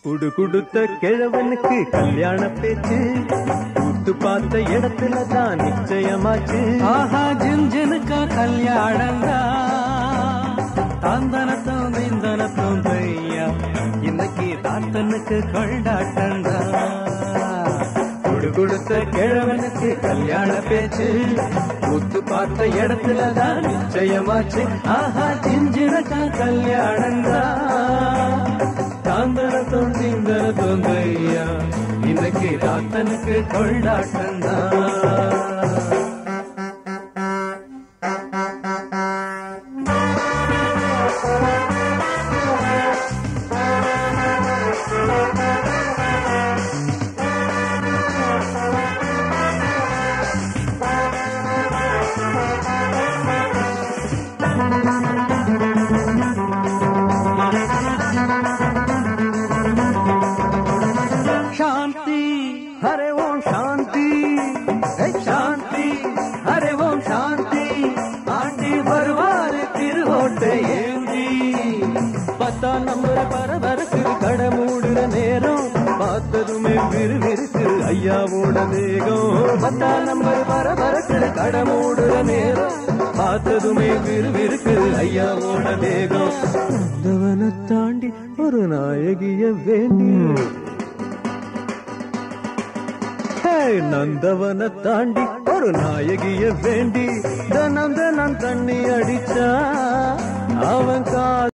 குடு குடுத்த கிழவனுக்கு கல்யாண பேச்சு கூத்து பார்த்த இடத்துல தான் நிச்சயமாச்சு. ஆஹா ஜின்ஜினுக்கா கல்யாணந்தா தாந்தனத்தும் தீந்தனத்தும் தையா இன்னைக்கு தாத்தனுக்கு கொண்டாட்டந்தா. குடு கொடுத்த கிழவனுக்கு கல்யாண பேச்சு கூத்து பார்த்த இடத்துல தான் நிச்சயமாச்சு. ஆஹா ஜின்ஜினுக்கா கல்யாணந்தா தாந்தனத்தும் தீந்தனத்தும் தையா இன்னைக்கு தாத்தனுக்கு கொண்டாட்டந்தா. शांति हरे ओम शांति शांति हरे ओम शांति आंटी बरवार तिरुवोटे ஏந்தி 10 நம்பர் பரபரக்கு கடை மூடுற நேரம் பார்த்ததுமே விறுவிறுக்கு ஐயாவோட வேகம். 10 நம்பர் பரபரக்கு கடை மூடுற நேரம் பார்த்ததுமே விறுவிறுக்கு ஐயாவோட வேகம். நந்தவனை தாண்டி ஒரு நாயகிய வேண்டி நந்தவனை தாண்டி ஒரு நாயகிய வேண்டி தினம் தினம் தண்ணி அடிச்சா அவன்